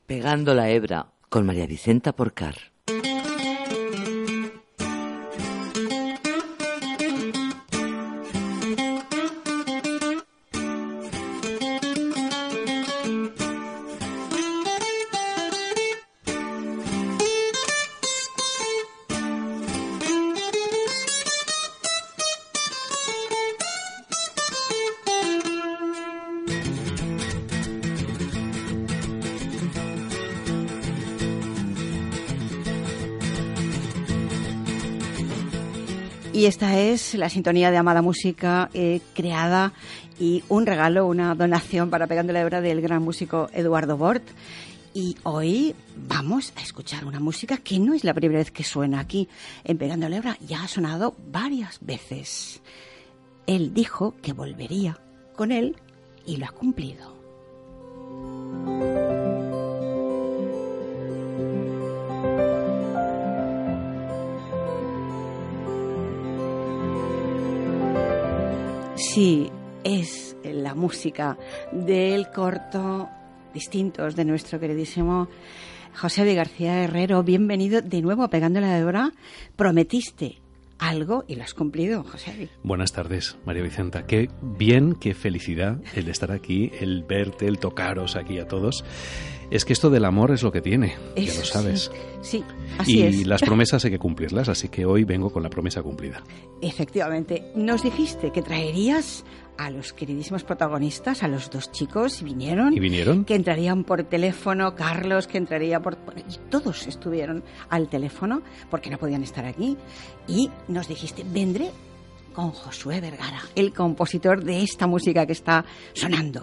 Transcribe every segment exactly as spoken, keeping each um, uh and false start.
Pegando la hebra con María Vicenta Porcar. Y esta es la sintonía de Amada Música, eh, creada y un regalo, una donación para Pegando la Hebra del gran músico Eduardo Bort. Y hoy vamos a escuchar una música que no es la primera vez que suena aquí en Pegando la Hebra, ya ha sonado varias veces. Él dijo que volvería con él y lo ha cumplido. Sí, es la música del corto Distintos de nuestro queridísimo Josebi García Herrero. Bienvenido de nuevo a Pegando la Hebra. Prometiste algo y lo has cumplido, Josebi. Buenas tardes, María Vicenta. Qué bien, qué felicidad el estar aquí, el verte, el tocaros aquí a todos. Es que esto del amor es lo que tiene, Eso, ya lo sabes. Sí, sí, así y es. Y las promesas hay que cumplirlas, así que hoy vengo con la promesa cumplida. Efectivamente. Nos dijiste que traerías a los queridísimos protagonistas, a los dos chicos, y vinieron. ¿Y vinieron? Que entrarían por teléfono, Carlos, que entraría por... Y todos estuvieron al teléfono, porque no podían estar aquí. Y nos dijiste, vendré con Josué Vergara, el compositor de esta música que está sonando.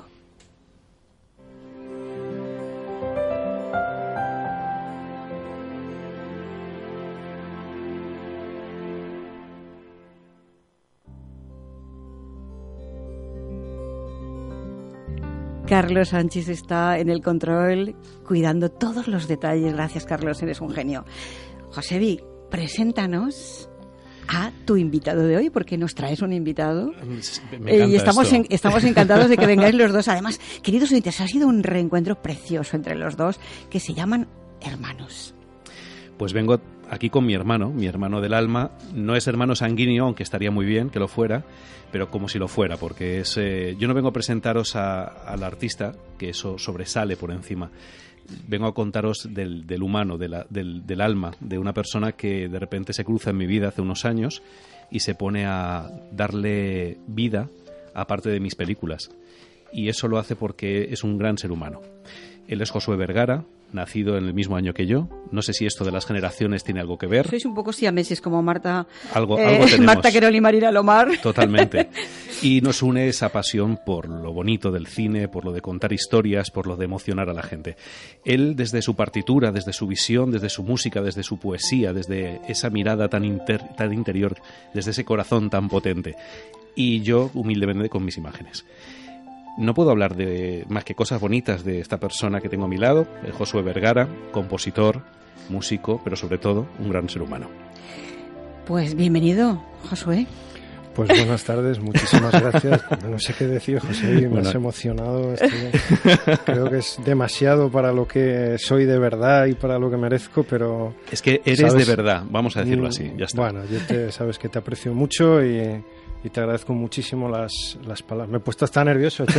Carlos Sánchez está en el control, cuidando todos los detalles. Gracias, Carlos, eres un genio. Josebi, preséntanos a tu invitado de hoy, porque nos traes un invitado. Me encanta y estamos, esto. en, estamos encantados de que vengáis los dos. Además, queridos oyentes, ha sido un reencuentro precioso entre los dos, que se llaman hermanos. Pues vengo aquí con mi hermano, mi hermano del alma. No es hermano sanguíneo, aunque estaría muy bien que lo fuera, pero como si lo fuera, porque es eh, yo no vengo a presentaros a, al artista, que eso sobresale por encima. Vengo a contaros del, del humano, de la, del, del alma, de una persona que de repente se cruza en mi vida hace unos años y se pone a darle vida a parte de mis películas. Y eso lo hace porque es un gran ser humano. Él es Josué Vergara, nacido en el mismo año que yo. No sé si esto de las generaciones tiene algo que ver. Sois un poco siameses como Marta, algo, eh, algo tenemos. Marta Querol y Marina Lomar. Totalmente. Y nos une esa pasión por lo bonito del cine, por lo de contar historias, por lo de emocionar a la gente. Él, desde su partitura, desde su visión, desde su música, desde su poesía, desde esa mirada tan, inter, tan interior, desde ese corazón tan potente. Y yo, humildemente, con mis imágenes. No puedo hablar de más que cosas bonitas de esta persona que tengo a mi lado, el Josué Vergara, compositor, músico, pero sobre todo un gran ser humano. Pues bienvenido, Josué. Pues buenas tardes, muchísimas gracias. No sé qué decir, José, me bueno. has emocionado. Estoy, creo que es demasiado para lo que soy de verdad y para lo que merezco, pero... Es que eres ¿sabes? de verdad, vamos a decirlo así, ya está. Bueno, yo te, sabes que te aprecio mucho y... Y te agradezco muchísimo las, las palabras. Me he puesto hasta nervioso, che.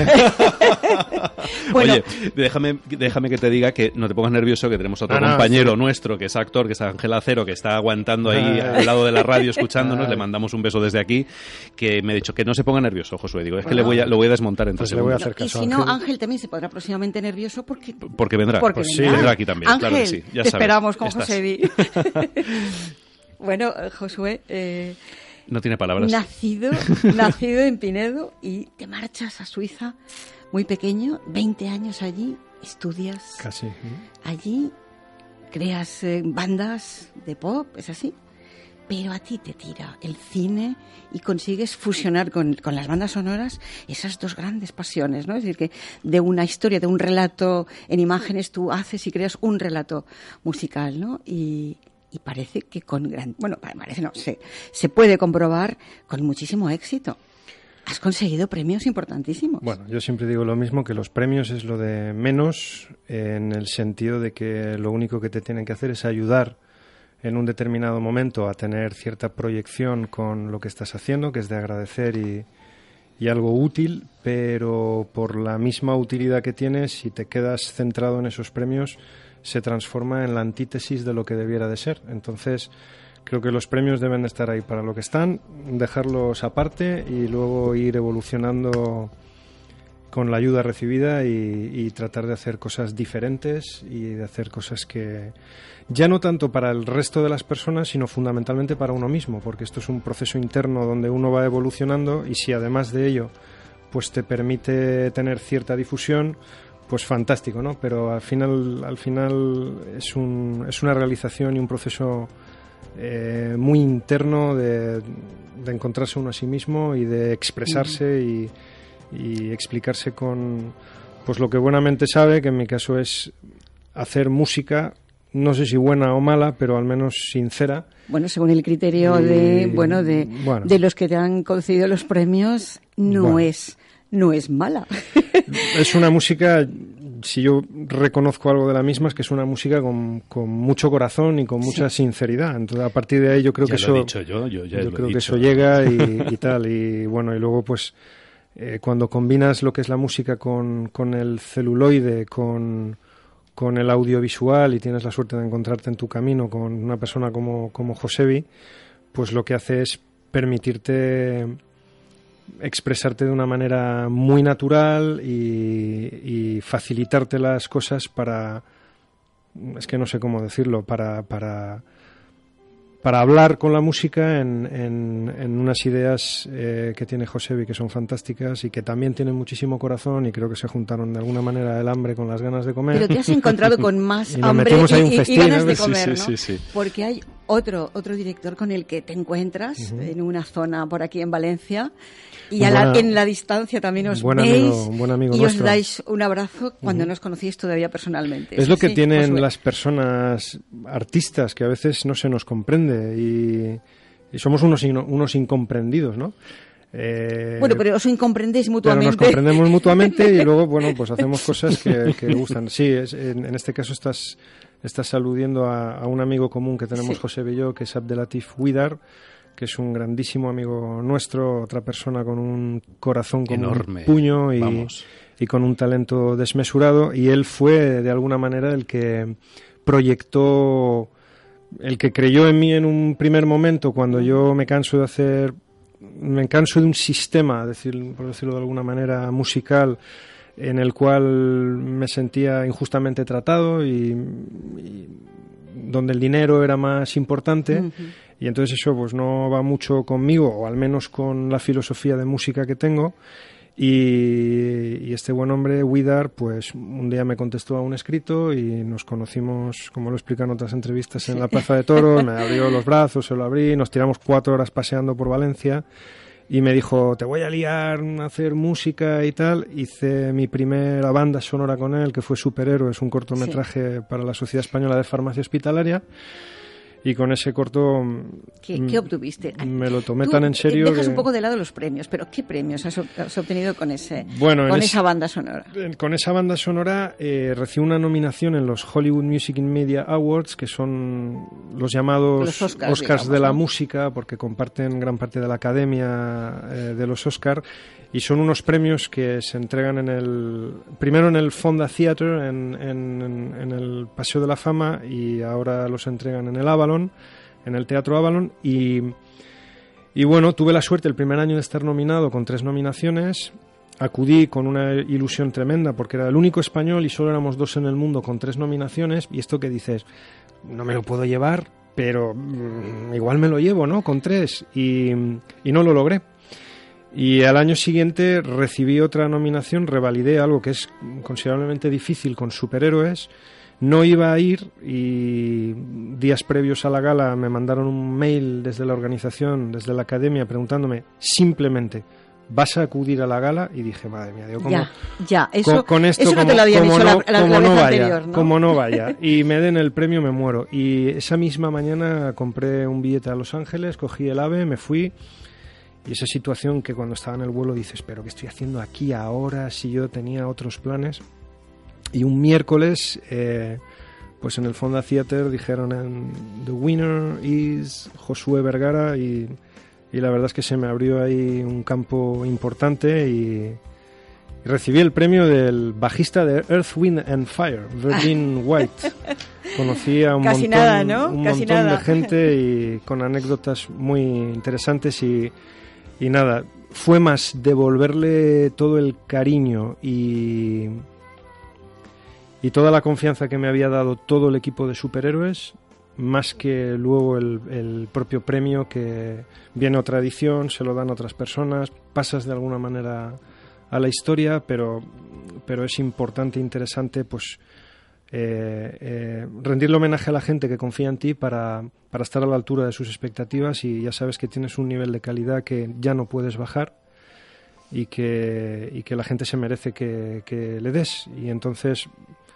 Bueno. Oye, déjame, déjame que te diga que no te pongas nervioso, que tenemos otro no, compañero no, sí. nuestro, que es actor, que es Ángel Acero, que está aguantando ahí ah, al lado de la radio escuchándonos. Ah, le mandamos un beso desde aquí, que me ha dicho que no se ponga nervioso, Josué. Digo, es bueno, que le voy a, lo voy a desmontar en tres pues segundos. Le voy a hacer caso, y si no, Ángel. Ángel también se pondrá próximamente nervioso porque... Porque vendrá. Porque pues vendrá. Sí, vendrá aquí también, Ángel, claro que sí. Ya te sabes, esperamos con estás. Josebi. Bueno, Josué... Eh, No tiene palabras. Nacido, nacido en Pinedo y te marchas a Suiza muy pequeño, veinte años allí, estudias Casi. allí, creas eh, bandas de pop, ¿es así? Pero a ti te tira el cine y consigues fusionar con, con las bandas sonoras esas dos grandes pasiones, ¿no? Es decir, que de una historia, de un relato en imágenes, tú haces y creas un relato musical, ¿no? Y... Y parece que con gran... Bueno, parece no, se, se puede comprobar con muchísimo éxito. has conseguido premios importantísimos. Bueno, yo siempre digo lo mismo, que los premios es lo de menos, en el sentido de que lo único que te tienen que hacer es ayudar en un determinado momento a tener cierta proyección con lo que estás haciendo, que es de agradecer y, y algo útil, pero por la misma utilidad que tienes, si te quedas centrado en esos premios, se transforma en la antítesis de lo que debiera de ser. Entonces, creo que los premios deben de estar ahí para lo que están, dejarlos aparte y luego ir evolucionando con la ayuda recibida y, y tratar de hacer cosas diferentes y de hacer cosas que ya no tanto para el resto de las personas, sino fundamentalmente para uno mismo, porque esto es un proceso interno donde uno va evolucionando, y si además de ello pues te permite tener cierta difusión, pues fantástico, ¿no? Pero al final al final es un es una realización y un proceso eh, muy interno de, de encontrarse uno a sí mismo y de expresarse y, y explicarse con pues lo que buenamente sabe, que en mi caso es hacer música, no sé si buena o mala, pero al menos sincera. Bueno, según el criterio y, de bueno de, bueno de los que te han concedido los premios, no bueno. es no es mala. Es una música, si yo reconozco algo de la misma, es que es una música con, con mucho corazón y con mucha sí. sinceridad. Entonces, a partir de ahí yo creo ya que lo eso he dicho yo, yo, ya yo lo creo he que dicho. eso llega y, y tal. Y bueno, y luego pues eh, cuando combinas lo que es la música con, con el celuloide, con con el audiovisual, y tienes la suerte de encontrarte en tu camino con una persona como, como Josebi, pues lo que hace es permitirte expresarte de una manera muy natural y, y facilitarte las cosas para, es que no sé cómo decirlo, para para, para hablar con la música en, en, en unas ideas eh, que tiene Josebi, que son fantásticas y que también tienen muchísimo corazón, y creo que se juntaron de alguna manera el hambre con las ganas de comer. Pero te has encontrado con más y hambre y, festín, y ganas de sí, comer, sí, ¿no? sí, sí. Porque hay otro otro director con el que te encuentras uh-huh. en una zona por aquí en Valencia, y a la, en la distancia también os buen veis amigo, buen amigo y nuestro. os dais un abrazo cuando uh-huh. no os conocíais todavía personalmente. Es ¿Sí? lo que sí, tienen Josué. Las personas artistas, que a veces no se nos comprende y, y somos unos, unos incomprendidos, ¿no? Eh, bueno, pero os incomprendéis mutuamente. Pero nos comprendemos mutuamente y luego, bueno, pues hacemos cosas que, que gustan. Sí, es, en, en este caso estás, estás aludiendo a, a un amigo común que tenemos, sí. José y yo, que es Abdelatif Widar, que es un grandísimo amigo nuestro, otra persona con un corazón como enorme, un puño y, vamos. y con un talento desmesurado, y él fue de alguna manera el que proyectó, el que creyó en mí en un primer momento, cuando yo me canso de hacer, me canso de un sistema, decir, por decirlo de alguna manera, musical, en el cual me sentía injustamente tratado y, y donde el dinero era más importante. Uh-huh. Y entonces eso pues no va mucho conmigo, o al menos con la filosofía de música que tengo. Y, y este buen hombre, Widar, pues un día me contestó a un escrito y nos conocimos, como lo explican en otras entrevistas, en la Plaza de Toros. Me abrió los brazos, se lo abrí, nos tiramos cuatro horas paseando por Valencia y me dijo, te voy a liar a hacer música y tal. Hice mi primera banda sonora con él, que fue Superhéroes, un cortometraje sí. para la Sociedad Española de Farmacia Hospitalaria. Y con ese corto... ¿Qué, qué obtuviste? Me lo tomé Tú tan en serio dejas que... un poco de lado los premios, pero ¿qué premios has, has obtenido con ese bueno, con esa esa banda sonora? Con esa banda sonora eh, recibí una nominación en los Hollywood Music and Media Awards, que son los llamados los Oscars, Oscars digamos, de la ¿no? música, porque comparten gran parte de la academia eh, de los Oscars, y son unos premios que se entregan en el primero en el Fonda Theatre, en, en, en el Paseo de la Fama, y ahora los entregan en el Avalon, en el Teatro Avalon, y, y bueno, tuve la suerte el primer año de estar nominado con tres nominaciones. Acudí con una ilusión tremenda porque era el único español y solo éramos dos en el mundo con tres nominaciones, y esto que dices, no me lo puedo llevar, pero mmm, igual me lo llevo, ¿no? Con tres, y, y no lo logré. Y al año siguiente recibí otra nominación, revalidé algo que es considerablemente difícil con Superhéroes. No iba a ir y días previos a la gala me mandaron un mail desde la organización, desde la academia, preguntándome simplemente, ¿vas a acudir a la gala? Y dije, madre mía, digo, ¿cómo, ya, ya, eso, con, con esto, eso no como, te lo había dicho no, la, la, como la vez no vaya, anterior, ¿no? Como no vaya, y me den el premio me muero. Y esa misma mañana compré un billete a Los Ángeles, cogí el AVE, me fui. y esa situación que cuando estaba en el vuelo dices, pero ¿qué estoy haciendo aquí ahora si yo tenía otros planes? Y un miércoles, eh, pues en el Fonda Theater dijeron en, The winner is Josué Vergara, y, y la verdad es que se me abrió ahí un campo importante y, y recibí el premio del bajista de Earth, Wind and Fire, Virgin White. Conocí a un Casi montón, nada, ¿no? un Casi montón nada. de gente y con anécdotas muy interesantes y, y nada, fue más devolverle todo el cariño y, y toda la confianza que me había dado todo el equipo de superhéroes, más que luego el, el propio premio, que viene otra edición, se lo dan a otras personas, pasas de alguna manera a la historia, pero, pero es importante e interesante pues eh, eh, rendirle homenaje a la gente que confía en ti para, para estar a la altura de sus expectativas, y ya sabes que tienes un nivel de calidad que ya no puedes bajar y que, y que la gente se merece que, que le des. Y entonces,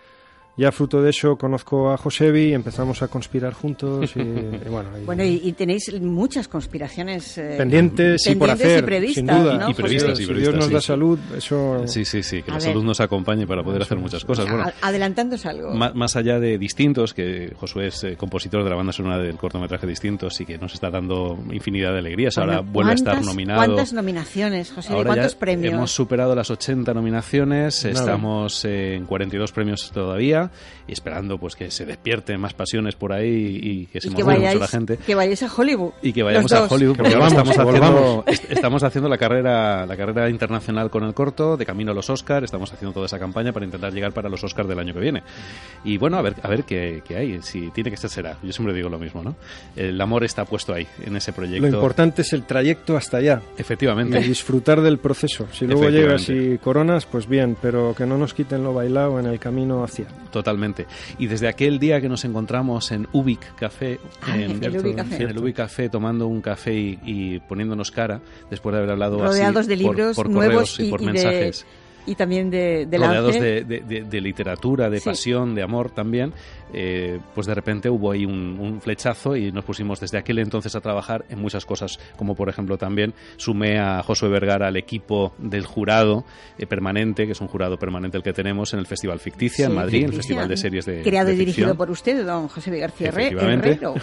ya fruto de eso, conozco a Josebi, empezamos a conspirar juntos y, y bueno, y, Bueno, y, y tenéis muchas conspiraciones eh, pendientes, y por pendientes hacer, y previstas, sin duda. ¿no? Y previstas, Si y Dios previstas, nos sí, da sí. salud, eso... Sí, sí, sí, que A la ver. salud nos acompañe para poder hacer muchas cosas. Bueno, A- adelantándose algo. Má- más allá de Distintos, que Josué es eh, compositor de la banda sonora del cortometraje Distintos y que nos está dando infinidad de alegrías. Ahora Bueno, vuelve a estar ¿cuántas- nominado. ¿Cuántas nominaciones, José? Ahora ¿Cuántos ya premios? hemos superado las ochenta nominaciones, Nada. estamos eh, en cuarenta y dos premios todavía y esperando pues que se despierten más pasiones por ahí y que se Y que emocione mucho vayáis, la gente. que vayáis a Hollywood. Y que vayamos Los a dos. Hollywood, Que porque ahora volvamos, estamos que haciendo, volvamos. est- estamos haciendo la carrera la carrera internacional con el corto, de camino a los Oscars, estamos haciendo toda esa campaña para intentar llegar para los Oscars del año que viene. Y bueno, a ver a ver qué, qué hay, si tiene que ser será. Yo siempre digo lo mismo, ¿no? El amor está puesto ahí, en ese proyecto. Lo importante es el trayecto hasta allá. Y Efectivamente. disfrutar del proceso. Si luego llegas Efectivamente. y coronas, pues bien, pero que no nos quiten lo bailado en el camino hacia. Totalmente. Y desde aquel día que nos encontramos en Ubik Café, Ah, en, el Ubik Café. en el Ubik Café, tomando un café y, y poniéndonos cara, después de haber hablado Rodeados así de libros por, por nuevos correos y, y, por y de- mensajes. y también de, de rodeados lance. de, de- de- de literatura, de Sí. pasión, de amor también, eh, pues de repente hubo ahí un, un flechazo y nos pusimos desde aquel entonces a trabajar en muchas cosas, como por ejemplo también sumé a Josué Vergara al equipo del jurado eh, permanente, que es un jurado permanente el que tenemos en el Festival Ficticia Sí, en Madrid, en el Ficticia. Festival de Series de Creado de y dirigido ficción. por usted, don José García Herre- Efectivamente. Herrero.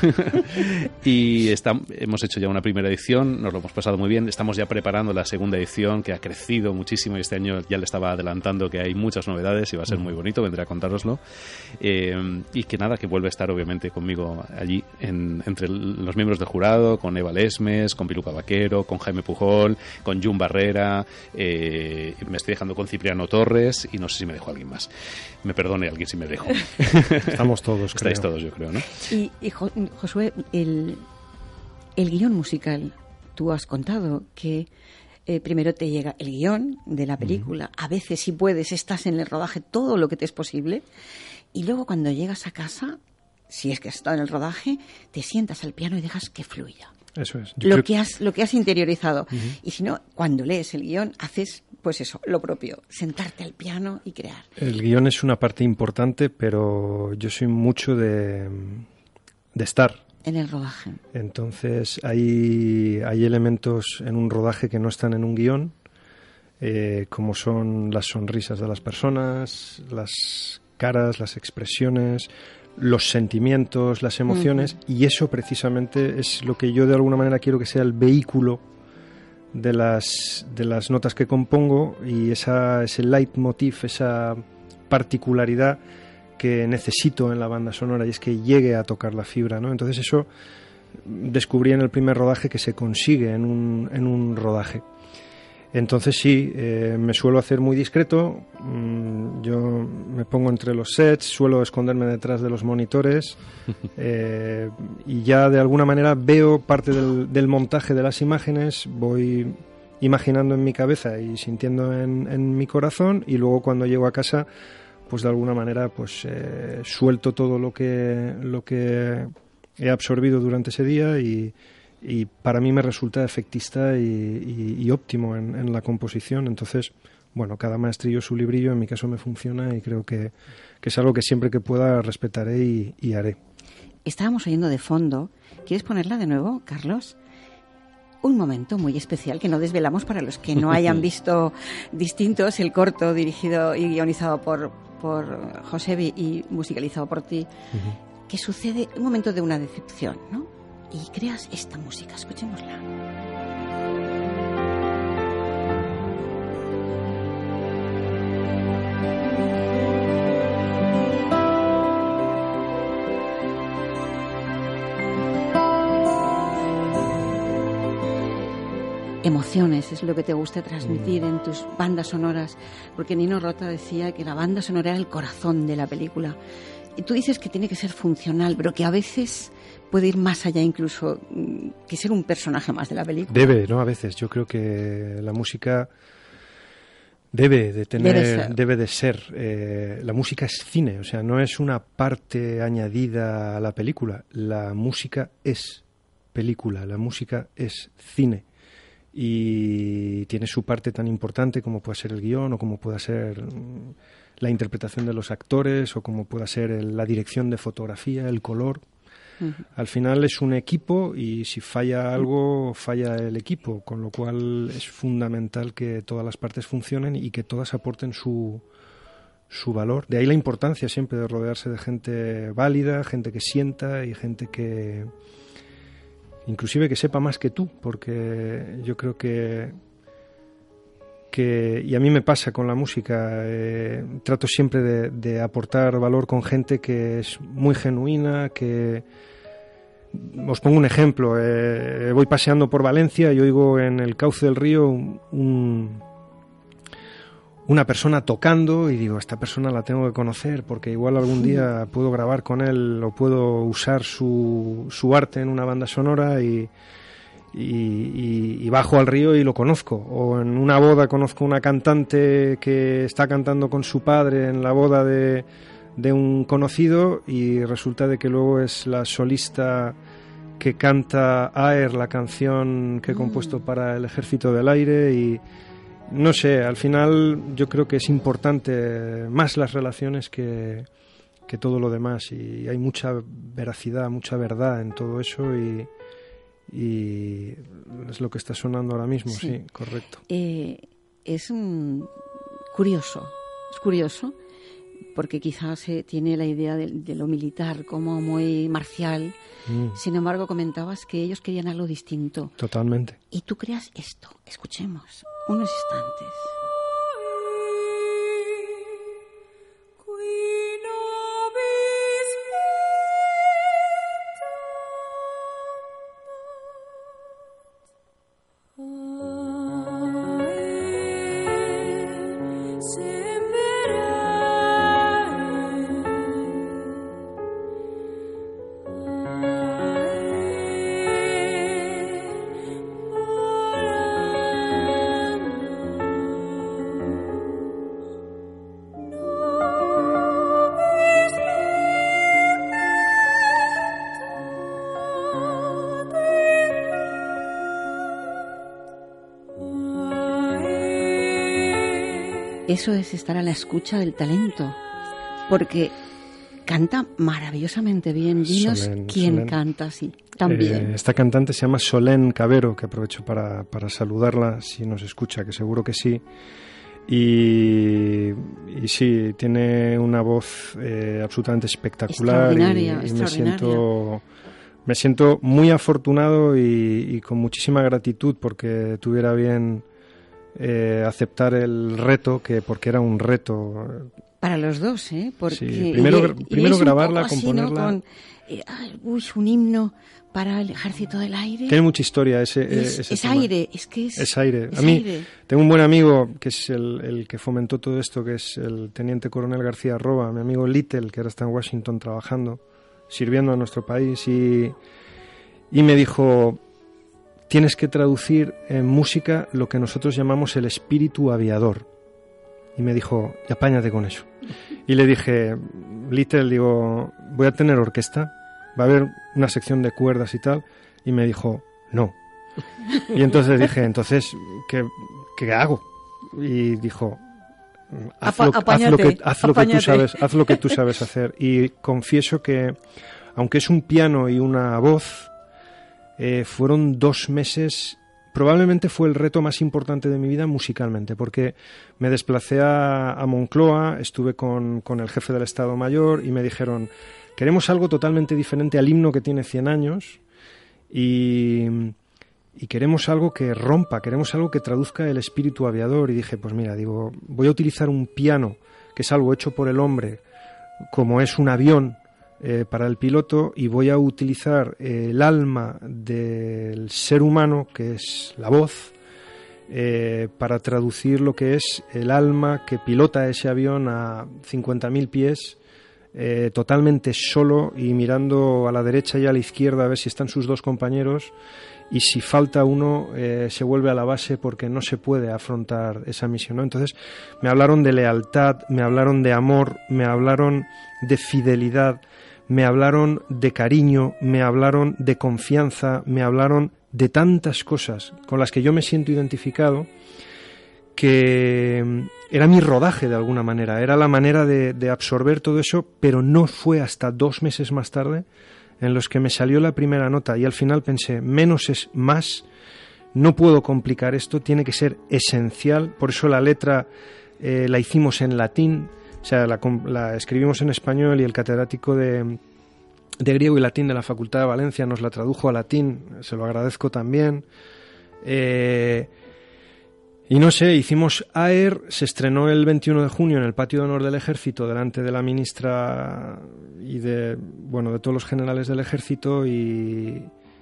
Y está- hemos hecho ya una primera edición, nos lo hemos pasado muy bien, estamos ya preparando la segunda edición, que ha crecido muchísimo y este año ya le estaba adelantando que hay muchas novedades y va a ser muy bonito, vendré a contároslo. Eh, y que nada, que vuelve a estar obviamente conmigo allí, en- entre el- los miembros del jurado, con Eva Lesmes, con Piluca Vaquero, con Jaime Pujol, con Jun Barrera, eh, me estoy dejando con Cipriano Torres y no sé si me dejo a alguien más. Me perdone alguien si me dejo. Estamos todos, creo. Estáis todos, yo creo, ¿no? Y, y Jo- Josué, el, el guión musical, tú has contado que eh, primero te llega el guión de la película, a veces si puedes estás en el rodaje todo lo que te es posible, y luego cuando llegas a casa, si es que has estado en el rodaje, te sientas al piano y dejas que fluya. Eso es. Yo Lo creo- que, has, lo que has interiorizado. Y si no, cuando lees el guión, haces, pues eso, lo propio, sentarte al piano y crear. El guión es una parte importante, pero yo soy mucho de, de estar. En el rodaje. Entonces hay, hay elementos en un rodaje que no están en un guión, eh, como son las sonrisas de las personas, las caras, las expresiones, los sentimientos, las emociones, y eso precisamente es lo que yo de alguna manera quiero que sea el vehículo de las, de las notas que compongo, y esa, ese leitmotiv, esa particularidad que necesito en la banda sonora, y es que llegue a tocar la fibra, ¿no? Entonces eso descubrí en el primer rodaje que se consigue en un, en un rodaje. Entonces sí, eh, me suelo hacer muy discreto, mm, yo me pongo entre los sets, suelo esconderme detrás de los monitores eh, y ya de alguna manera veo parte del, del montaje de las imágenes, voy imaginando en mi cabeza y sintiendo en, en mi corazón, y luego cuando llego a casa pues de alguna manera pues eh, suelto todo lo que, lo que he absorbido durante ese día, y y para mí me resulta efectista y, y, y óptimo en, en la composición. Entonces, bueno, cada maestrillo su librillo, en mi caso me funciona, y creo que, que es algo que siempre que pueda respetaré y, y haré. Estábamos oyendo de fondo. ¿Quieres ponerla de nuevo, Carlos? un momento muy especial que no desvelamos para los que no hayan visto Distintos, el corto dirigido y guionizado por, por Josebi y musicalizado por ti, uh-huh. que sucede un momento de una decepción, ¿no? Y creas esta música, escuchémosla. Emociones es lo que te gusta transmitir en tus bandas sonoras, porque Nino Rota decía que la banda sonora era el corazón de la película. Y tú dices que tiene que ser funcional, pero que a veces puede ir más allá incluso que ser un personaje más de la película. Debe, ¿no? A veces. Yo creo que la música debe de tener, debe, ser. debe de ser. Eh, la música es cine, o sea, no es una parte añadida a la película. La música es película, la música es cine. Y tiene su parte tan importante como pueda ser el guión o como pueda ser la interpretación de los actores o como pueda ser el, la dirección de fotografía, el color. Uh-huh. Al final es un equipo y si falla algo, falla el equipo, con lo cual es fundamental que todas las partes funcionen y que todas aporten su, su valor. De ahí la importancia siempre de rodearse de gente válida, gente que sienta y gente que... inclusive que sepa más que tú, porque yo creo que, que y a mí me pasa con la música, eh, trato siempre de, de aportar valor con gente que es muy genuina, que... Os pongo un ejemplo, eh, voy paseando por Valencia y oigo en el cauce del río un... una persona tocando y digo, esta persona la tengo que conocer porque igual algún día puedo grabar con él o puedo usar su, su arte en una banda sonora y, y, y, y bajo al río y lo conozco. O en una boda conozco una cantante que está cantando con su padre en la boda de, de un conocido y resulta de que luego es la solista que canta Aer, la canción que he compuesto para el Ejército del Aire y... No sé, al final yo creo que es importante más las relaciones que, que todo lo demás y hay mucha veracidad, mucha verdad en todo eso y, y es lo que está sonando ahora mismo, sí, sí correcto. Eh, es um, curioso, es curioso porque quizás se tiene la idea de, de lo militar como muy marcial, mm. sin embargo comentabas que ellos querían algo distinto. Totalmente. Y tú creas esto, escuchemos. Unos instantes. Eso es estar a la escucha del talento, porque canta maravillosamente bien. Dinos Solén, quién Solén. Canta así, tan eh, bien. Esta cantante se llama Solén Cabero, que aprovecho para, para saludarla, si nos escucha, que seguro que sí. Y, y sí, tiene una voz eh, absolutamente espectacular. Extraordinaria, y, y extraordinaria. me siento... Me siento muy afortunado y, y con muchísima gratitud porque tuviera bien... Eh, aceptar el reto, que porque era un reto para los dos, ¿eh? Porque sí, primero, y, primero y grabarla, así, componerla. ¿no? Con, eh, uy, un himno para el Ejército del Aire. Tiene mucha historia ese. Es, ese es tema. aire, es que es. Es aire. Es A mí aire. Tengo un buen amigo que es el, el que fomentó todo esto, que es el teniente coronel García Roba, mi amigo Little, que ahora está en Washington trabajando, sirviendo a nuestro país y y me dijo. Tienes que traducir en música lo que nosotros llamamos el espíritu aviador. Y me dijo, y apáñate con eso. Y le dije, Little, digo, voy a tener orquesta, va a haber una sección de cuerdas y tal. Y me dijo, no. Y entonces dije, entonces, ¿qué, qué hago? Y dijo, haz lo, haz lo que, haz lo que tú sabes, haz lo que tú sabes hacer. Y confieso que, aunque es un piano y una voz... Eh, fueron dos meses probablemente fue el reto más importante de mi vida musicalmente, porque me desplacé a, a Moncloa, estuve con, con el jefe del Estado Mayor y me dijeron, queremos algo totalmente diferente al himno que tiene cien años y, y queremos algo que rompa, queremos algo que traduzca el espíritu aviador. Y dije, pues mira, digo, voy a utilizar un piano, que es algo hecho por el hombre, como es un avión, Eh, para el piloto, y voy a utilizar eh, el alma del ser humano, que es la voz, eh, para traducir lo que es el alma que pilota ese avión a cincuenta mil pies, eh, totalmente solo y mirando a la derecha y a la izquierda a ver si están sus dos compañeros, y si falta uno eh, se vuelve a la base porque no se puede afrontar esa misión, ¿no? Entonces me hablaron de lealtad, me hablaron de amor, me hablaron de fidelidad, me hablaron de cariño, me hablaron de confianza, me hablaron de tantas cosas con las que yo me siento identificado, que era mi rodaje de alguna manera, era la manera de, de absorber todo eso, pero no fue hasta dos meses más tarde en los que me salió la primera nota, y al final pensé, menos es más, no puedo complicar esto, tiene que ser esencial. Por eso la letra eh, la hicimos en latín. O sea, la, la escribimos en español y el catedrático de, de griego y latín de la Facultad de Valencia nos la tradujo a latín, se lo agradezco también. Eh, y no sé, hicimos Aer, se estrenó el veintiuno de junio en el Patio de Honor del Ejército delante de la ministra y de, bueno, de todos los generales del Ejército, y,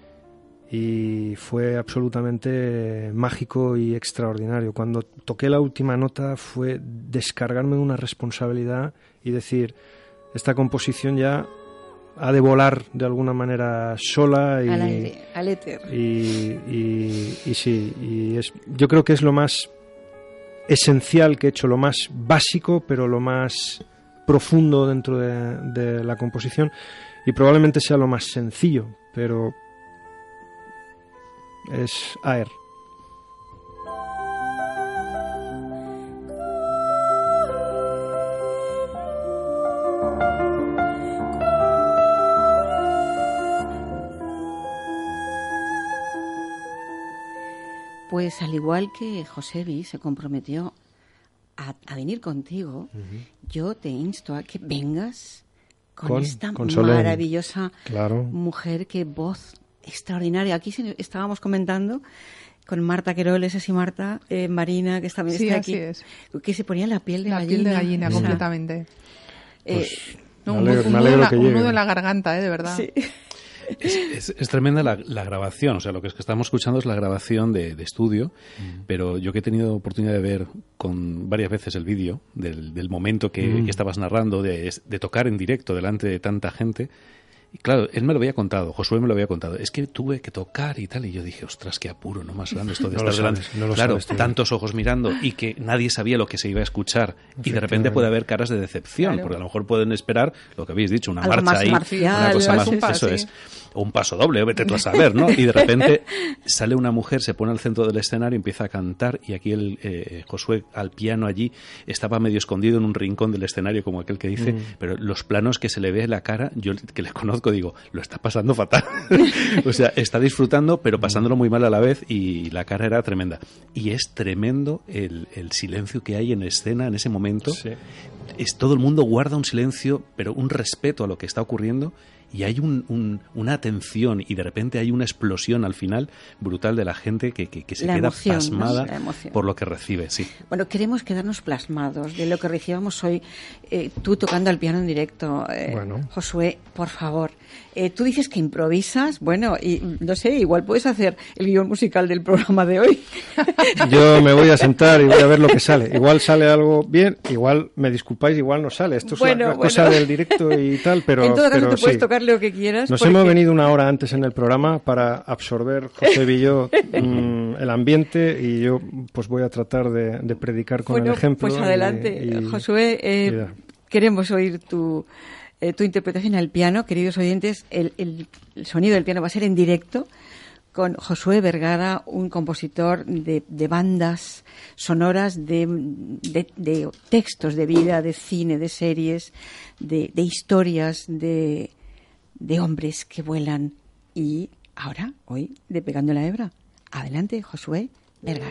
y fue absolutamente mágico y extraordinario. Cuando toqué la última nota fue descargarme de una responsabilidad y decir, esta composición ya ha de volar de alguna manera sola y, al aire, al éter. Y, y, y sí, y es, yo creo que es lo más esencial que he hecho, lo más básico, pero lo más profundo dentro de, de la composición, y probablemente sea lo más sencillo, pero es Aer. Pues al igual que Josebi se comprometió a, a venir contigo, uh-huh. yo te insto a que vengas con, con esta con maravillosa claro. mujer, que voz extraordinaria. Aquí estábamos comentando con Marta Queroles, así Marta, eh, Marina, que también sí, está aquí, es. que se ponía la piel de la gallina. La piel de gallina, o sea, completamente. Pues, eh, no, me alegro, un, me alegro un, que un llegue. nudo en la garganta, eh, de verdad. Sí. Es, es, es tremenda la, la grabación, o sea, lo que, es que estamos escuchando es la grabación de, de estudio, mm. pero yo que he tenido oportunidad de ver con varias veces el vídeo del, del momento que, mm. que estabas narrando, de, de tocar en directo delante de tanta gente. Y claro, él me lo había contado, Josué me lo había contado, es que tuve que tocar y tal, y yo dije, ostras, qué apuro, ¿no? Más grande esto de no estar delante. Sabes, no lo claro, sabes, tantos ojos mirando y que nadie sabía lo que se iba a escuchar, y de repente puede haber caras de decepción, claro. porque a lo mejor pueden esperar lo que habéis dicho, una algo marcha más ahí, marcial, una cosa más, un paso, eso sí. es, o un paso doble, vete tú a saber, ¿no? Y de repente sale una mujer, se pone al centro del escenario, empieza a cantar, y aquí el eh, Josué al piano allí estaba medio escondido en un rincón del escenario, como aquel que dice, mm. pero los planos que se le ve la cara, yo que le conozco digo, lo está pasando fatal. O sea, está disfrutando, pero pasándolo muy mal a la vez, y la cara era tremenda. Y es tremendo el, el silencio que hay en escena en ese momento. Sí. Es, todo el mundo guarda un silencio, pero un respeto a lo que está ocurriendo, y hay un, un, una atención, y de repente hay una explosión al final brutal de la gente que, que, que se la queda emoción, pasmada, ¿no? por lo que recibe. Sí. Bueno, queremos quedarnos plasmados de lo que recibamos hoy, eh, tú tocando al piano en directo. Eh, bueno. Josué, por favor. Eh, tú dices que improvisas, bueno, y no sé, igual puedes hacer el guión musical del programa de hoy. Yo me voy a sentar y voy a ver lo que sale. Igual sale algo bien, igual me disculpáis, igual no sale. Esto es bueno, una, una bueno. cosa del directo y tal, pero en todo caso pero te puedes sí. tocar lo que quieras. Nos porque... hemos venido una hora antes en el programa para absorber, José y yo, mmm, el ambiente, y yo pues voy a tratar de, de predicar con bueno, el ejemplo. Pues adelante, y, y, Josué, eh, queremos oír tu... Eh, tu interpretación al piano, queridos oyentes. El, el, el sonido del piano va a ser en directo con Josué Vergara, un compositor de, de bandas sonoras, de, de, de textos de vida, de cine, de series, de, de historias, de, de hombres que vuelan. Y ahora, hoy, de Pegando la Hebra. Adelante, Josué Vergara.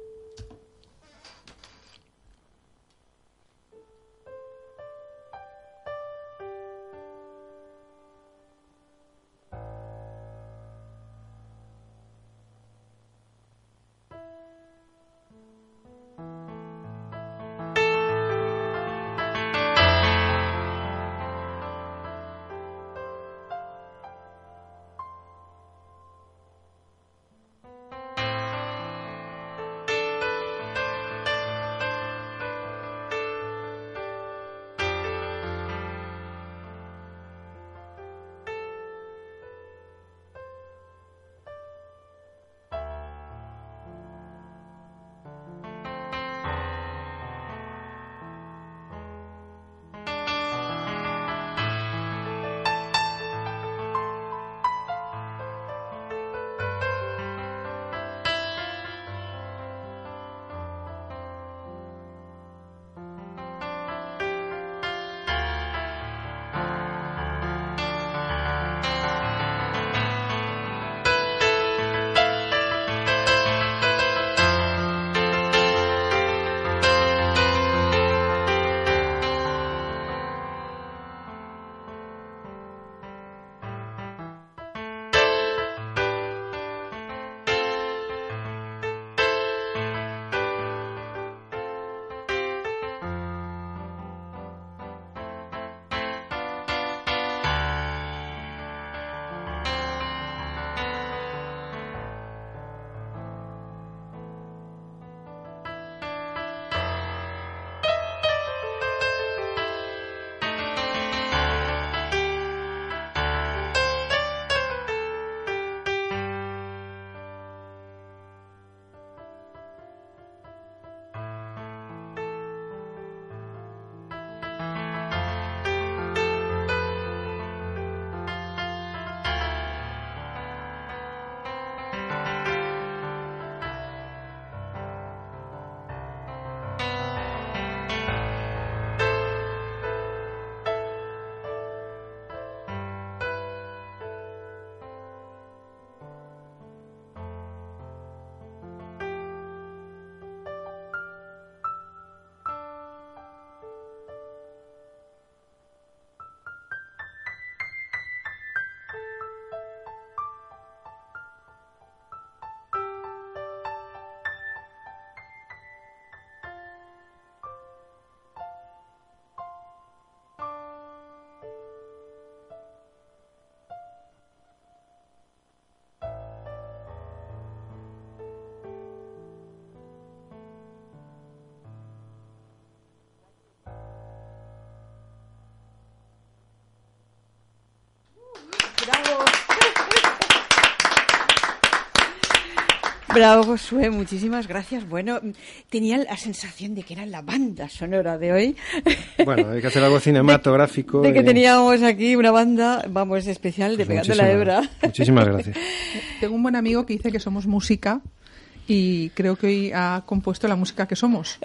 Bravo, Josué, muchísimas gracias. Bueno, tenía la sensación de que era la banda sonora de hoy. Bueno, hay que hacer algo cinematográfico. De, de que y... teníamos aquí una banda, vamos, especial de pues Pegando la Hebra. Muchísimas gracias. Tengo un buen amigo que dice que somos música y creo que hoy ha compuesto la música que somos.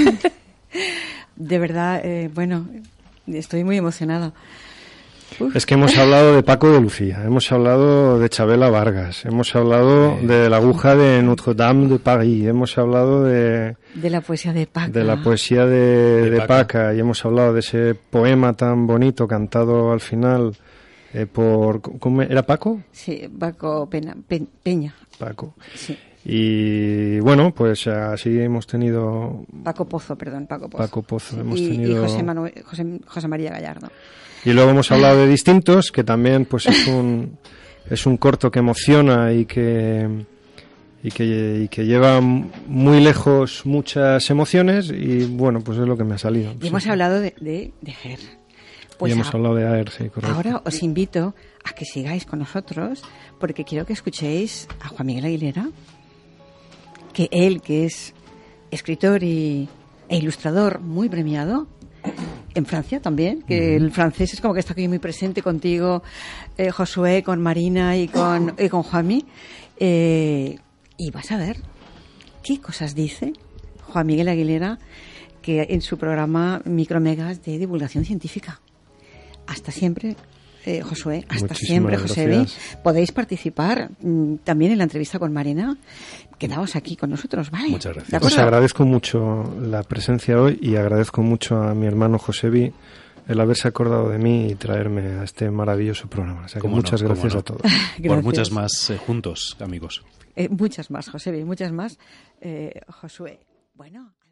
De verdad, eh, bueno, estoy muy emocionada. Uf. Es que hemos hablado de Paco de Lucía, hemos hablado de Chabela Vargas, hemos hablado eh. de la aguja de Notre Dame de París, hemos hablado de... De la poesía de Paca. De la poesía de, de, de Paca. Paca, y hemos hablado de ese poema tan bonito cantado al final eh, por... ¿cómo era Paco? Sí, Paco Pena, Pe, Peña. Paco. Sí. Y bueno, pues así hemos tenido... Paco Pozo, perdón, Paco Pozo. Paco Pozo, hemos y, tenido... Y José, Manuel, José, José María Gallardo. Y luego hemos hablado de Distintos, que también pues es un es un corto que emociona y que y que, y que lleva muy lejos muchas emociones y bueno, pues es lo que me ha salido. Y sí. Hemos hablado de, de, de Aer. Pues y hemos a, hablado de Aer, sí, correcto. Ahora os invito a que sigáis con nosotros porque quiero que escuchéis a Juan Miguel Aguilera, que él, que es escritor y, e ilustrador muy premiado, en Francia también, que el francés es como que está aquí muy presente contigo, eh, Josué, con Marina y con, y con Juanmi. Eh, y vas a ver qué cosas dice Juan Miguel Aguilera que en su programa Micromegas de divulgación científica. Hasta siempre, eh, Josué. Hasta Muchísimas siempre, Josebi. gracias. Podéis participar mm, también en la entrevista con Marina. Quedaos aquí con nosotros, ¿vale? Muchas gracias. ¿De Os acuerdo? agradezco mucho la presencia hoy y agradezco mucho a mi hermano Josebi el haberse acordado de mí y traerme a este maravilloso programa. O sea que Cómo no, muchas cómo gracias no. a todos. Por Gracias. muchas más eh, juntos, amigos. Eh, muchas más, Josebi, muchas más. Eh, Josué. Bueno.